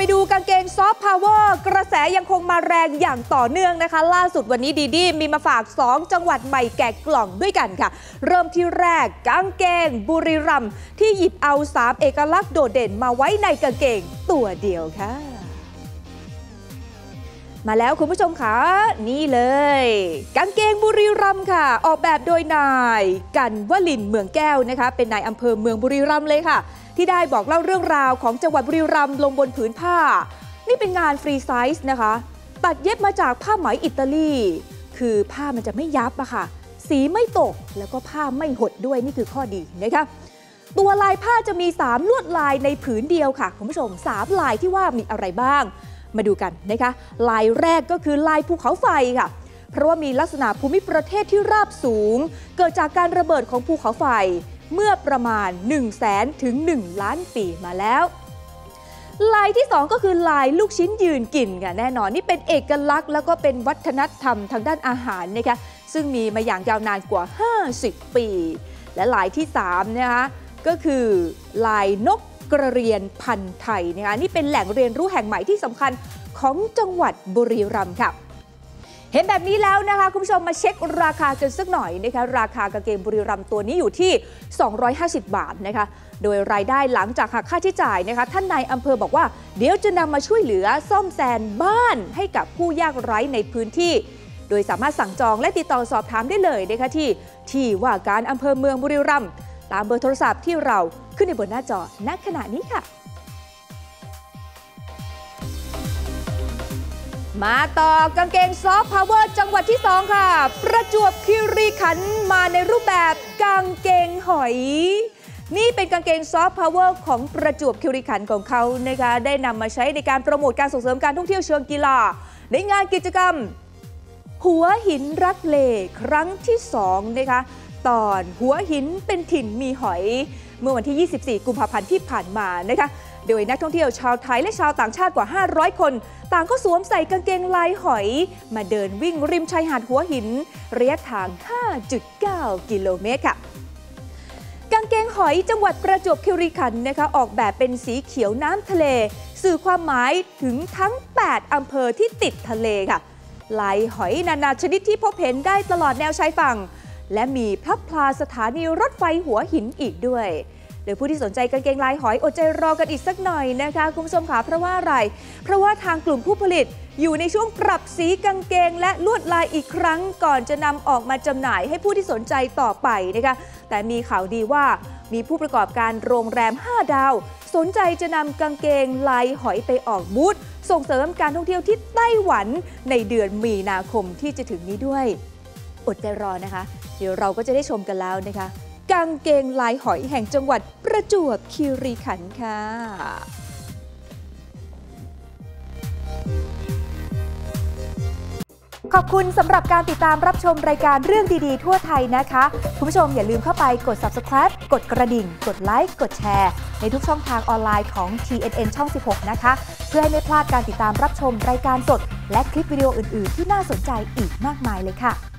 ไปดูกางเกงซอฟต์พาวเวอร์กระแสยังคงมาแรงอย่างต่อเนื่องนะคะล่าสุดวันนี้ดีมีมาฝาก2จังหวัดใหม่แกะกล่องด้วยกันค่ะเริ่มที่แรกกางเกงบุรีรัมย์ที่หยิบเอา3เอกลักษณ์โดดเด่นมาไว้ในกางเกงตัวเดียวค่ะมาแล้วคุณผู้ชมคะนี่เลยกางเกงบุรีรัมย์ค่ะออกแบบโดยนายกันวลินทร์เมืองแก้วนะคะเป็นนายอำเภอเมืองบุรีรัมย์เลยค่ะที่ได้บอกเล่าเรื่องราวของจังหวัดบุรีรัมย์ลงบนผืนผ้านี่เป็นงานฟรีไซส์นะคะตัดเย็บมาจากผ้าไหมอิตาลีคือผ้ามันจะไม่ยับอะค่ะสีไม่ตกแล้วก็ผ้าไม่หดด้วยนี่คือข้อดีนะคะตัวลายผ้าจะมี3ลวดลายในผืนเดียวค่ะคุณผู้ชม3ลายที่ว่ามีอะไรบ้างมาดูกันนะคะลายแรกก็คือลายภูเขาไฟค่ะเพราะว่ามีลักษณะภูมิประเทศที่ราบสูงเกิดจากการระเบิดของภูเขาไฟเมื่อประมาณ 100,000 ถึง 1 ล้านปีมาแล้วลายที่2ก็คือลายลูกชิ้นยืนกินค่ะแน่นอนนี่เป็นเอกลักษณ์แล้วก็เป็นวัฒนธรรมทางด้านอาหารนะคะซึ่งมีมาอย่างยาวนานกว่า50 ปีและลายที่3นะคะก็คือลายนกกระเรียนพันธุ์ไทยนะคะนี่เป็นแหล่งเรียนรู้แห่งใหม่ที่สำคัญของจังหวัดบุรีรัมย์ค่ะเห็นแบบนี้แล้วนะคะคุณผู้ชมมาเช็คราคากันสักหน่อยนะคะราคากางเกงบุรีรัมย์ตัวนี้อยู่ที่250 บาทนะคะโดยรายได้หลังจากหักค่าใช้จ่ายนะคะท่านนายอำเภอบอกว่าเดี๋ยวจะนำมาช่วยเหลือซ่อมแซมบ้านให้กับผู้ยากไร้ในพื้นที่โดยสามารถสั่งจองและติดต่อสอบถามได้เลยนะคะที่ว่าการอำเภอเมืองบุรีรัมย์ตามเบอร์โทรศัพท์ที่เราขึ้นในบนหน้าจอณขณะนี้ค่ะมาต่อกางเกงซอฟต์พาวเวอร์จังหวัดที่2ค่ะประจวบคีรีขันธ์มาในรูปแบบกางเกงหอยนี่เป็นกางเกงซอฟต์พาวเวอร์ของประจวบคีรีขันธ์ของเขานะคะได้นำมาใช้ในการโปรโมทการส่งเสริมการท่องเที่ยวเชิงกีฬาในงานกิจกรรมหัวหินรักเลครั้งที่2นะคะตอนหัวหินเป็นถิ่นมีหอยเมื่อวันที่24 กุมภาพันธ์ที่ผ่านมานะคะโดยนักท่องเที่ยวชาวไทยและชาวต่างชาติกว่า500 คนต่างก็สวมใส่กางเกงลายหอยมาเดินวิ่งริมชายหาดหัวหินระยะทาง 5.9 กิโลเมตรค่ะกางเกงหอยจังหวัดประจวบคีรีขันธ์นะคะออกแบบเป็นสีเขียวน้ำทะเลสื่อความหมายถึงทั้ง8อำเภอที่ติดทะเลค่ะลายหอยนานาชนิดที่พบเห็นได้ตลอดแนวชายฝั่งและมีพลับพลาสถานีรถไฟหัวหินอีกด้วยโดยผู้ที่สนใจกางเกงลายหอยอดใจรอกันอีกสักหน่อยนะคะคุณผู้ชมค่ะเพราะว่าอะไรเพราะว่าทางกลุ่มผู้ผลิตอยู่ในช่วงปรับสีกางเกงและลวดลายอีกครั้งก่อนจะนำออกมาจำหน่ายให้ผู้ที่สนใจต่อไปนะคะแต่มีข่าวดีว่ามีผู้ประกอบการโรงแรม5 ดาวสนใจจะนำกางเกงลายหอยไปออกบูธส่งเสริมการท่องเที่ยวที่ไต้หวันในเดือนมีนาคมที่จะถึงนี้ด้วยอดใจรอนะคะเดี๋ยวเราก็จะได้ชมกันแล้วนะคะกางเกงลายหอยแห่งจังหวัดประจวบคีรีขันธ์ค่ะขอบคุณสำหรับการติดตามรับชมรายการเรื่องดีๆทั่วไทยนะคะคุณผู้ชมอย่าลืมเข้าไปกด Subscribe กดกระดิ่งกดไลค์กดแชร์ในทุกช่องทางออนไลน์ของ TNN ช่อง 16 นะคะเพื่อให้ไม่พลาดการติดตามรับชมรายการสดและคลิปวิดีโออื่นๆที่น่าสนใจอีกมากมายเลยค่ะ